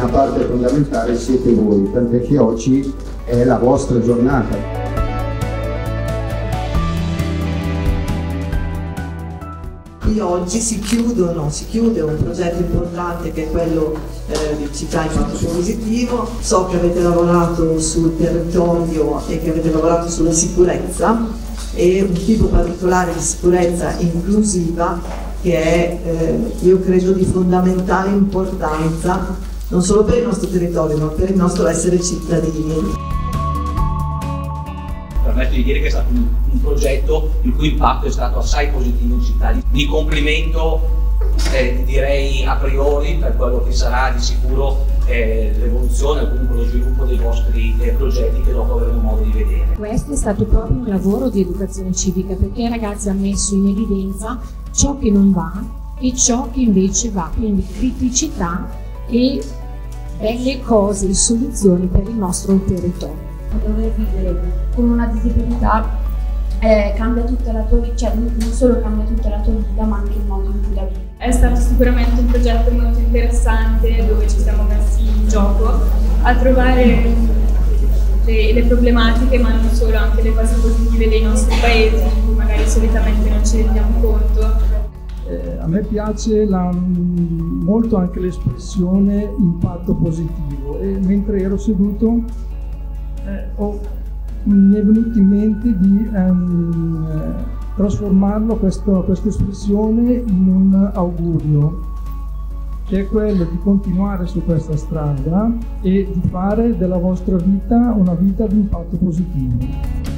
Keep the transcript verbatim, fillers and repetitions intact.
parte fondamentale siete voi, tant'è che oggi è la vostra giornata. Qui oggi si chiudono, si chiude un progetto importante che è quello eh, di città impatto positivo. So che avete lavorato sul territorio e che avete lavorato sulla sicurezza, e un tipo particolare di sicurezza inclusiva che è, eh, io credo, di fondamentale importanza non solo per il nostro territorio ma per il nostro essere cittadini. Permetto di dire che è stato un, un progetto il cui impatto è stato assai positivo in città. Di complimento eh, direi a priori per quello che sarà di sicuro eh, l'evoluzione o comunque lo sviluppo dei vostri eh, progetti, che dopo avremo modo di vedere. Questo è stato proprio un lavoro di educazione civica, perché i ragazzi hanno messo in evidenza ciò che non va e ciò che invece va, quindi criticità e belle cose e soluzioni per il nostro territorio. Dover vivere con una disabilità eh, cambia tutta la tua vita, cioè non solo cambia tutta la tua vita ma anche il modo in cui la vivi. È stato sicuramente un progetto molto interessante dove ci siamo messi in gioco a trovare le, le problematiche, ma non solo, anche le cose positive dei nostri paesi di cui magari solitamente non ci rendiamo conto. Eh, a me piace la, molto anche l'espressione impatto positivo, e mentre ero seduto Eh, oh, mi è venuto in mente di um, trasformarlo, questo, questa espressione, in un augurio, che è quello di continuare su questa strada e di fare della vostra vita una vita di impatto positivo.